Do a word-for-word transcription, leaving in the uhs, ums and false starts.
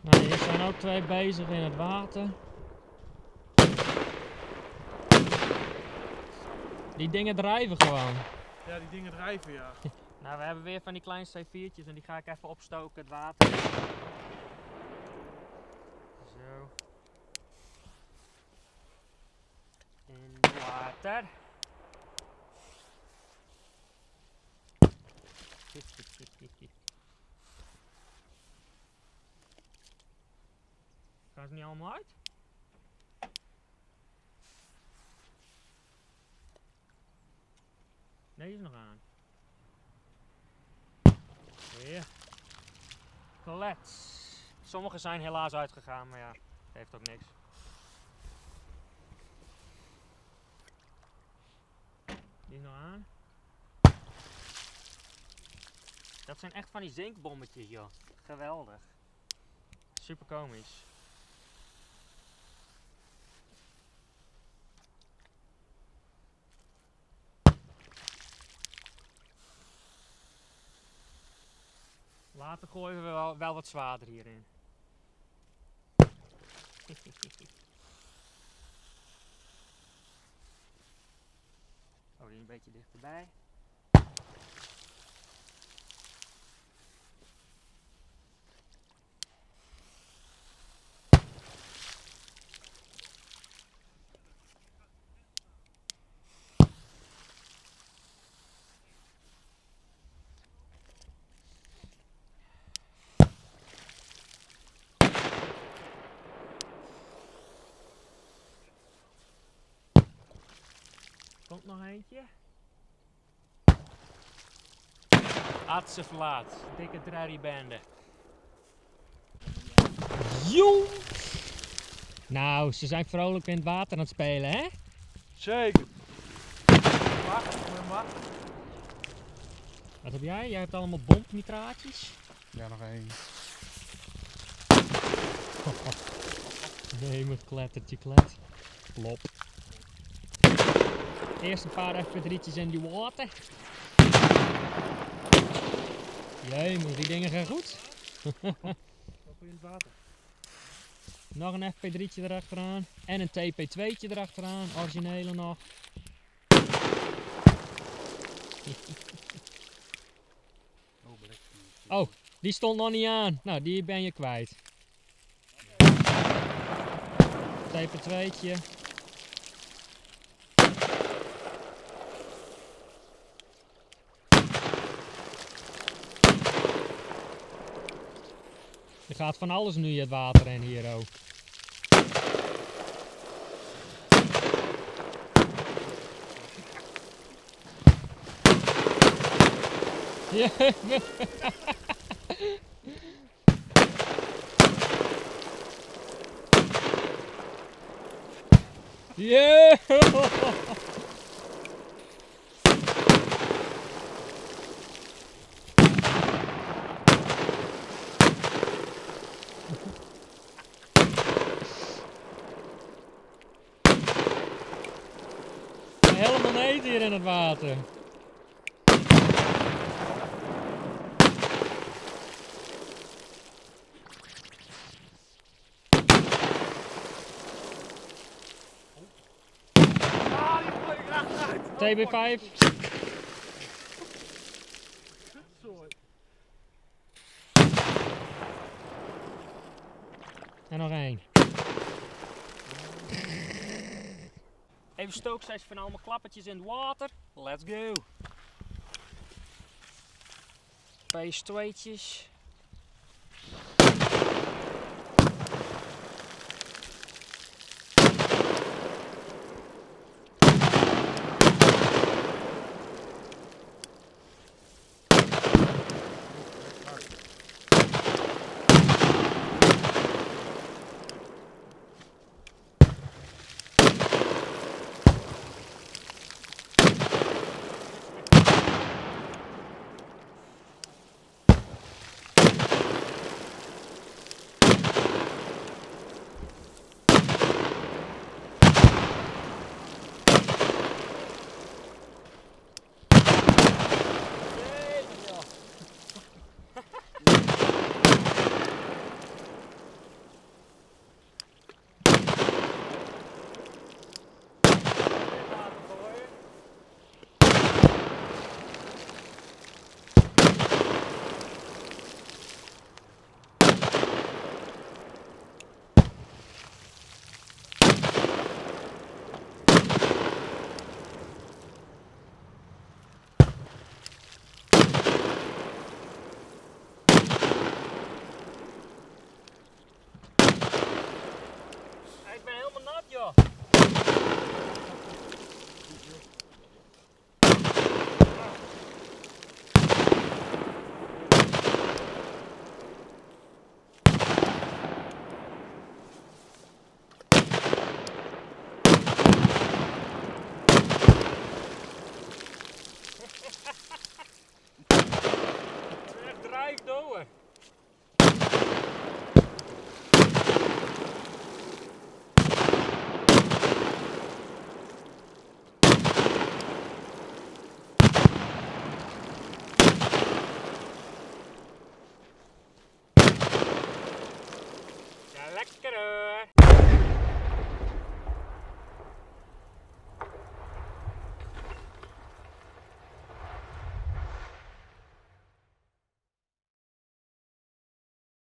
Nou, hier zijn ook twee bezig in het water. Die dingen drijven gewoon. Ja, die dingen drijven, ja. Nou, we hebben weer van die kleine C viertjes en die ga ik even opstoken, het water. Zo. In het water. Gaan ze niet allemaal uit? Nee, is nog aan. Weer. Klets. Sommige zijn helaas uitgegaan, maar ja, dat heeft ook niks. Die is nog aan. Dat zijn echt van die zinkbommetjes, joh. Geweldig. Super komisch. Later gooien we wel, wel wat zwaarder hierin. Oh, die een beetje dichterbij. Komt nog eentje. Atse verlaat. Dikke draribende. Joe! Nou, ze zijn vrolijk in het water aan het spelen, hè? Zeker. Wacht, wacht. Wat heb jij? Jij hebt allemaal bompnitraatjes. Ja, nog één. Nee, mijn klettertje klet. Plop. Eerst een paar F P drietjes in die water. Jee, die dingen gaan goed. Lopen in het water. Nog een F P drietje erachteraan. En een T P tweetje erachteraan. Originele nog. Oh, die stond nog niet aan. Nou, die ben je kwijt. T P tweetje. Er gaat van alles nu het water in hier ook. Ja. Yeah. Helemaal neet hier in het water. Ah, die vleeg ik achteruit. T B vijf. Sorry. En nog één. Even stooksessie van allemaal klappertjes in het water. Let's go. Twee tweetjes.